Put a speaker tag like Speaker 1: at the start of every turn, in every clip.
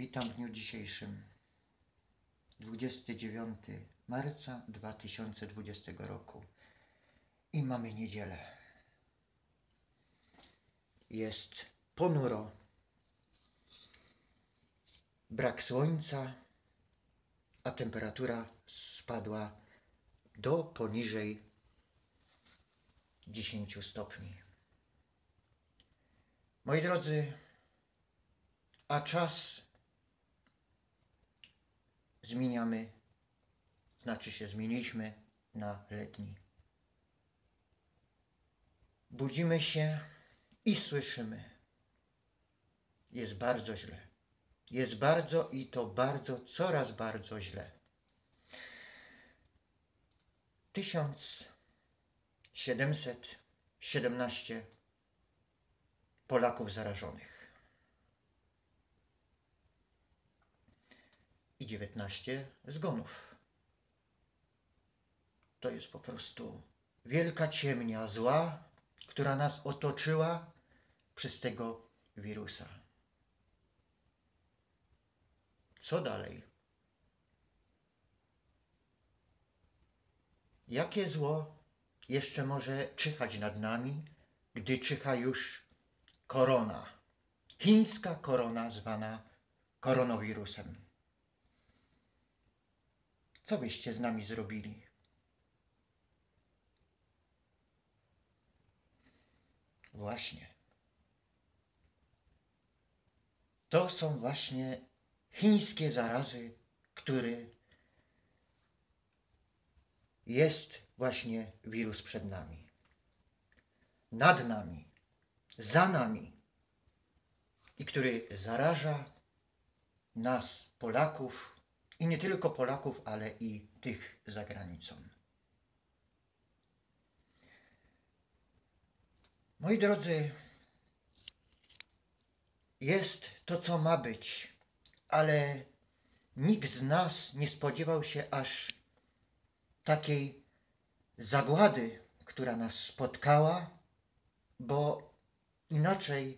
Speaker 1: Witam w dniu dzisiejszym, 29 marca 2020 roku i mamy niedzielę. Jest ponuro, brak słońca, a temperatura spadła do poniżej 10 stopni. Moi drodzy, a czas zmieniamy, znaczy się zmieniliśmy na letni. Budzimy się i słyszymy. Jest bardzo źle. Jest bardzo i to bardzo, coraz bardzo źle. 1717 Polaków zarażonych i 19 zgonów. To jest po prostu wielka ciemnia zła, która nas otoczyła przez tego wirusa. Co dalej? Jakie zło jeszcze może czyhać nad nami, gdy czyha już korona? Chińska korona zwana koronawirusem. Co byście z nami zrobili? Właśnie. To są właśnie chińskie zarazy, który jest właśnie wirus przed nami, nad nami, za nami i który zaraża nas, Polaków, i nie tylko Polaków, ale i tych za granicą. Moi drodzy, jest to, co ma być, ale nikt z nas nie spodziewał się aż takiej zagłady, która nas spotkała, bo inaczej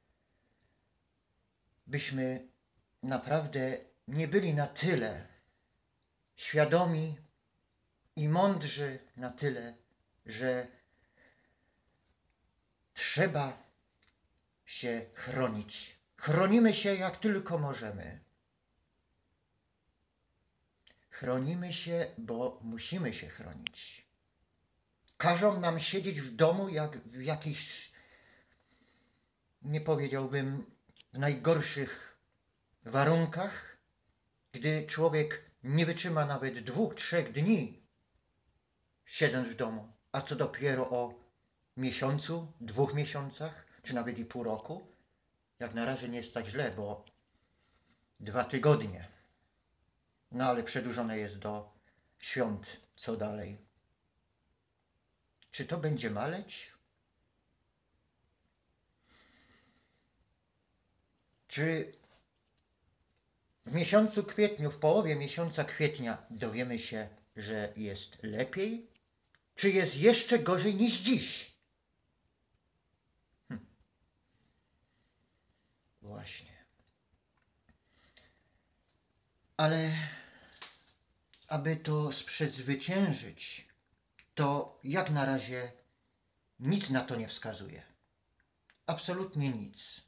Speaker 1: byśmy naprawdę nie byli na tyle świadomi i mądrzy na tyle, że trzeba się chronić. Chronimy się jak tylko możemy. Chronimy się, bo musimy się chronić. Każą nam siedzieć w domu jak w jakichś, nie powiedziałbym, w najgorszych warunkach, gdy człowiek nie wytrzyma nawet 2-3 dni siedząc w domu, a co dopiero o miesiącu, 2 miesiącach, czy nawet i pół roku. Jak na razie nie jest tak źle, bo 2 tygodnie. No ale przedłużone jest do świąt. Co dalej? Czy to będzie maleć? Czy w miesiącu kwietniu, w połowie miesiąca kwietnia dowiemy się, że jest lepiej? Czy jest jeszcze gorzej niż dziś? Właśnie. Ale aby to przezwyciężyć, to jak na razie nic na to nie wskazuje. Absolutnie nic.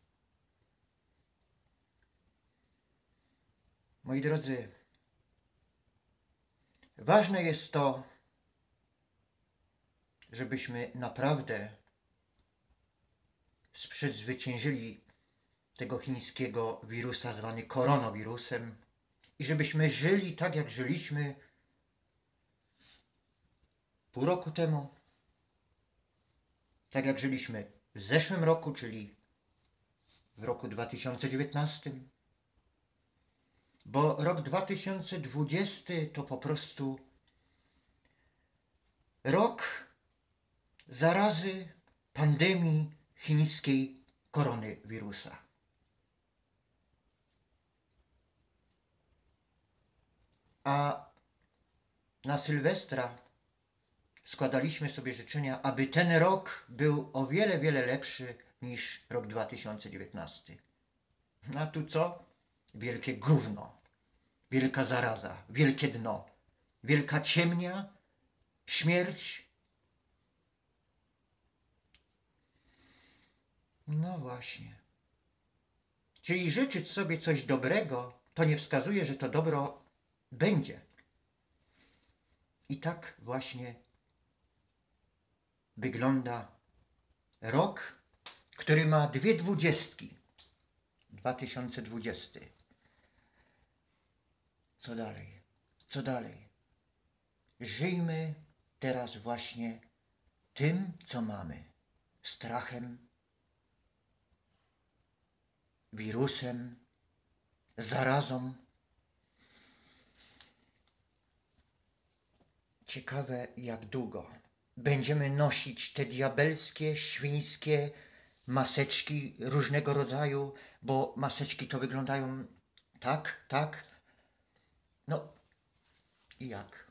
Speaker 1: Moi drodzy, ważne jest to, żebyśmy naprawdę przezwyciężyli tego chińskiego wirusa zwany koronawirusem i żebyśmy żyli tak, jak żyliśmy pół roku temu, tak jak żyliśmy w zeszłym roku, czyli w roku 2019, bo rok 2020 to po prostu rok zarazy pandemii chińskiej koronawirusa. A na Sylwestra składaliśmy sobie życzenia, aby ten rok był o wiele, wiele lepszy niż rok 2019. A tu co? wielkie gówno, wielka zaraza, wielkie dno, wielka ciemnia, śmierć. No właśnie. Czyli życzyć sobie coś dobrego, to nie wskazuje, że to dobro będzie. I tak właśnie wygląda rok, który ma dwie dwudziestki. 2020. Co dalej? Co dalej? Żyjmy teraz właśnie tym, co mamy. Strachem, wirusem, zarazą. Ciekawe, jak długo będziemy nosić te diabelskie, świńskie maseczki różnego rodzaju, bo maseczki to wyglądają tak. No i jak?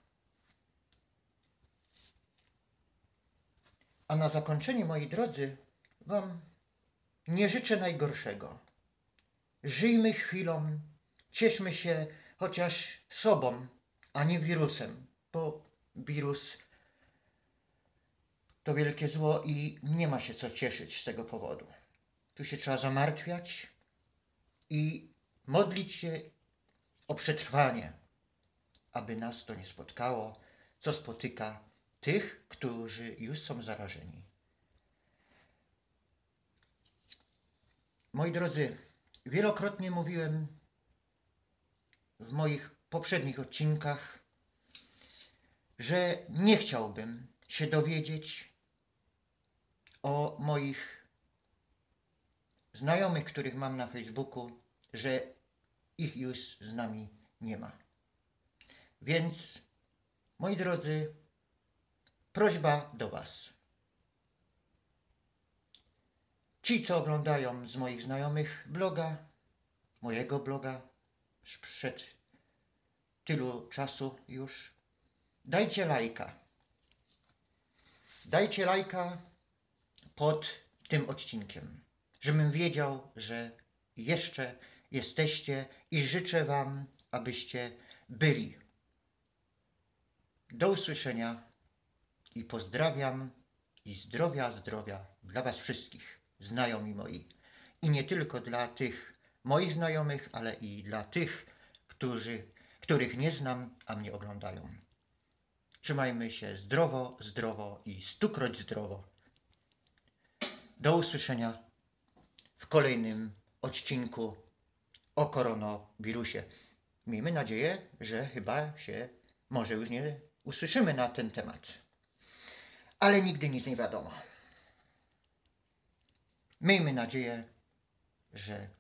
Speaker 1: A na zakończenie, moi drodzy, wam nie życzę najgorszego. Żyjmy chwilą, cieszmy się chociaż sobą, a nie wirusem, bo wirus to wielkie zło i nie ma się co cieszyć z tego powodu. Tu się trzeba zamartwiać i modlić się o przetrwanie, aby nas to nie spotkało, co spotyka tych, którzy już są zarażeni. Moi drodzy, wielokrotnie mówiłem w moich poprzednich odcinkach, że nie chciałbym się dowiedzieć o moich znajomych, których mam na Facebooku, że ich już z nami nie ma. Więc, moi drodzy, prośba do was. Ci, co oglądają z moich znajomych bloga, mojego bloga, sprzed tylu czasu już, dajcie lajka. Dajcie lajka pod tym odcinkiem, żebym wiedział, że jeszcze jesteście i życzę wam, abyście byli. Do usłyszenia i pozdrawiam i zdrowia dla was wszystkich, znajomi moi. I nie tylko dla tych moich znajomych, ale i dla tych, których nie znam, a mnie oglądają. Trzymajmy się zdrowo i stukroć zdrowo. Do usłyszenia w kolejnym odcinku o koronawirusie. Miejmy nadzieję, że chyba się może już nie usłyszymy na ten temat. Ale nigdy nic nie wiadomo. Miejmy nadzieję, że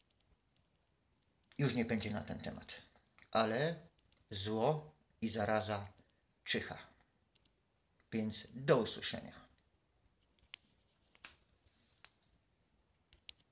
Speaker 1: już nie będzie na ten temat. Ale zło i zaraza czyha. Więc do usłyszenia.